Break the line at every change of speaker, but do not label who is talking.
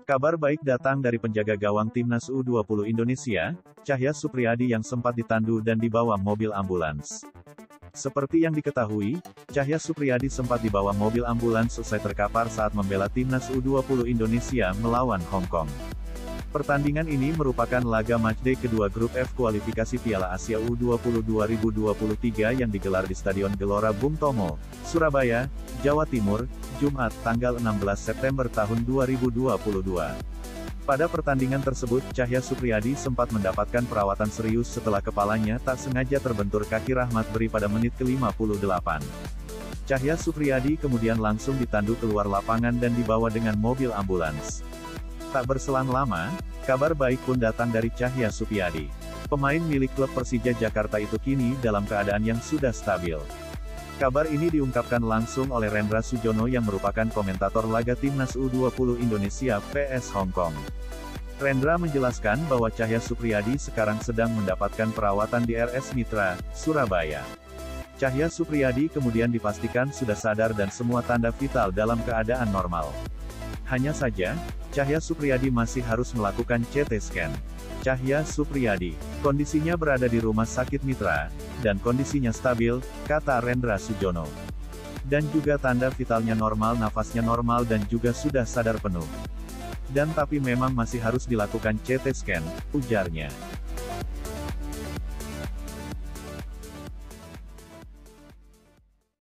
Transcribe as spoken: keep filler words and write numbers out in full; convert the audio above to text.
Kabar baik datang dari penjaga gawang Timnas U dua puluh Indonesia, Cahya Supriyadi yang sempat ditandu dan dibawa mobil ambulans. Seperti yang diketahui, Cahya Supriyadi sempat dibawa mobil ambulans usai terkapar saat membela Timnas U dua puluh Indonesia melawan Hong Kong. Pertandingan ini merupakan laga matchday kedua grup F kualifikasi Piala Asia U dua puluh dua ribu dua puluh tiga yang digelar di Stadion Gelora Bung Tomo, Surabaya, Jawa Timur, Jumat, tanggal enam belas September tahun dua ribu dua puluh dua. Pada pertandingan tersebut, Cahya Supriyadi sempat mendapatkan perawatan serius setelah kepalanya tak sengaja terbentur kaki Rahmat Beri pada menit ke lima puluh delapan. Cahya Supriyadi kemudian langsung ditandu keluar lapangan dan dibawa dengan mobil ambulans. Tak berselang lama, kabar baik pun datang dari Cahya Supriyadi. Pemain milik klub Persija Jakarta itu kini dalam keadaan yang sudah stabil. Kabar ini diungkapkan langsung oleh Rendra Sujono yang merupakan komentator laga Timnas U dua puluh Indonesia vs Hong Kong. Rendra menjelaskan bahwa Cahya Supriyadi sekarang sedang mendapatkan perawatan di R S Mitra, Surabaya. Cahya Supriyadi kemudian dipastikan sudah sadar dan semua tanda vital dalam keadaan normal. Hanya saja, Cahya Supriyadi masih harus melakukan C T scan. Cahya Supriyadi, kondisinya berada di rumah sakit Mitra, dan kondisinya stabil, kata Rendra Sujono. Dan juga tanda vitalnya normal, nafasnya normal dan juga sudah sadar penuh. Dan tapi memang masih harus dilakukan C T scan, ujarnya.